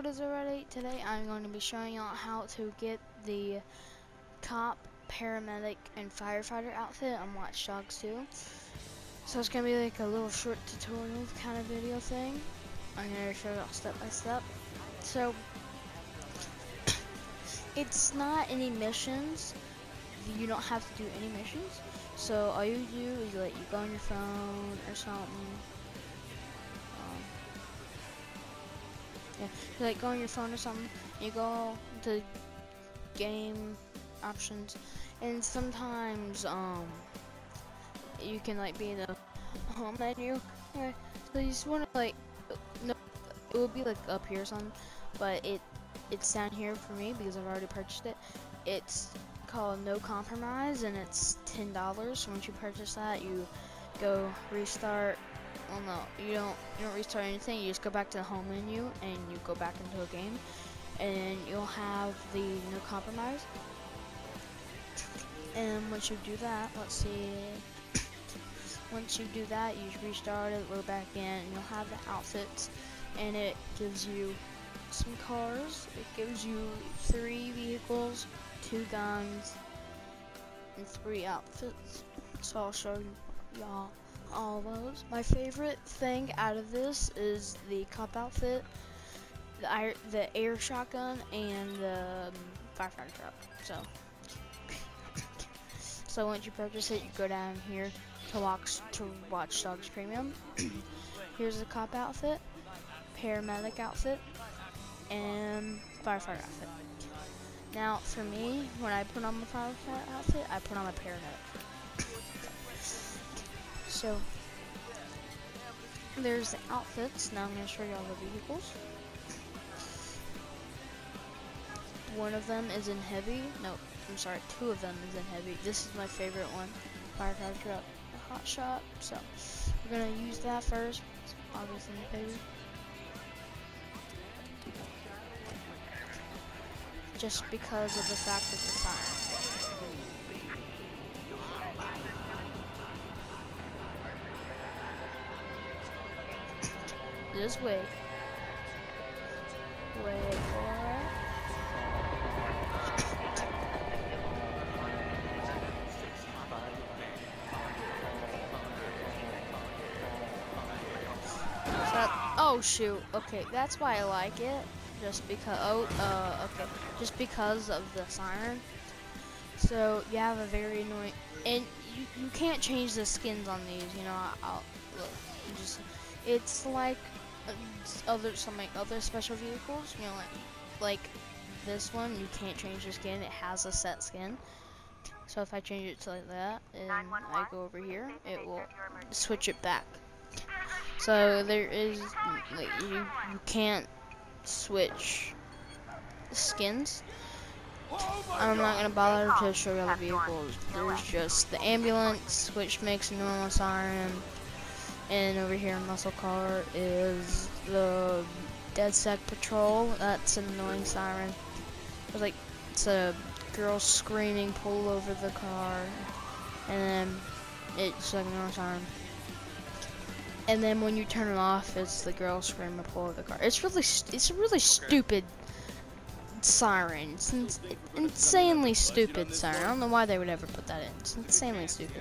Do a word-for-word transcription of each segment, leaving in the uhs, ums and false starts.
is already. Today I'm going to be showing y'all how to get the cop, paramedic, and firefighter outfit on Watch Dogs two. So it's going to be like a little short tutorial kind of video thing. I'm going to show y'all step by step. So it's not any missions. You don't have to do any missions. So all you do is like you go on your phone or something. Um, yeah, you like go on your phone or something. You go to game options, and sometimes um you can like be in the home menu. Okay, so you just want to like no, it will be like up here or something, but it it's down here for me because I've already purchased it. It's called No Compromise, and it's ten dollars. So once you purchase that, you go restart. Well, no, you don't. You don't restart anything. You just go back to the home menu and you go back into a game, and you'll have the No Compromise. And once you do that, let's see. Once you do that, you just restart it, load back in, and you'll have the outfits, and it gives you some cars. It gives you three vehicles, two guns, and three outfits. So I'll show y'all all those. My favorite thing out of this is the cop outfit, the air, the air shotgun, and the um, firefighter truck. So, so once you purchase it, you go down here to watch to Watch Dogs Premium. Here's the cop outfit, paramedic outfit, and firefighter outfit. Now, for me, when I put on the firefighter outfit, I put on my paramedic. So, there's the outfits. Now I'm going to show you all the vehicles. One of them is in heavy. No, I'm sorry, two of them is in heavy. This is my favorite one, firefighter truck, a hot shot. So, we're going to use that first. Obviously, heavy. Just because of the fact of the siren. Just wait. Wait for it. So, oh shoot. Okay, that's why I like it. Just because, oh, uh, okay, just because of the siren. So you have a very annoying, and you, you can't change the skins on these, you know, I'll, look, you just, it's like uh, other, some like other special vehicles, you know, like, like this one, you can't change the skin, it has a set skin. So if I change it to like that, and I go over here, it will switch it back. So there is, like, you, you can't switch skins. I'm not gonna bother to show you all the vehicles. There's just the ambulance, which makes a normal siren, and over here in muscle car is the DedSec patrol. That's an annoying siren. It's like it's a girl screaming, pull over the car, and then it's like a normal siren. And then when you turn it off, it's the girl screaming, pull over the car. It's really, it's a really stupid siren. It's in insanely stupid siren. I don't know why they would ever put that in. It's insanely stupid.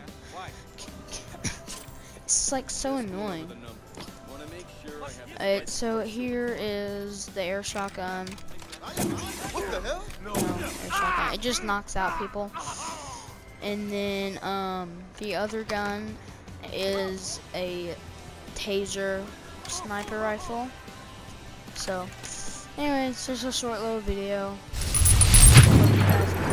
It's like so annoying. Alright, so here is the air shotgun. What the hell? No, air shotgun. It just knocks out people. And then um, the other gun is a taser sniper rifle. So, anyways, just a short little video. Hope you guys